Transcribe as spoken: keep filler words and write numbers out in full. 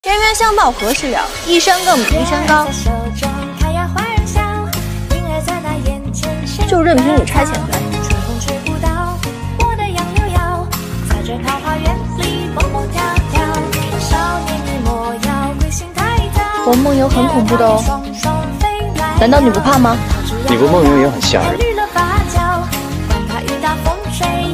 冤冤相报何时了？一山更比一山高。就任凭你差遣呗。我梦游很恐怖的哦，难道你不怕吗？ 你不梦游也很吓人。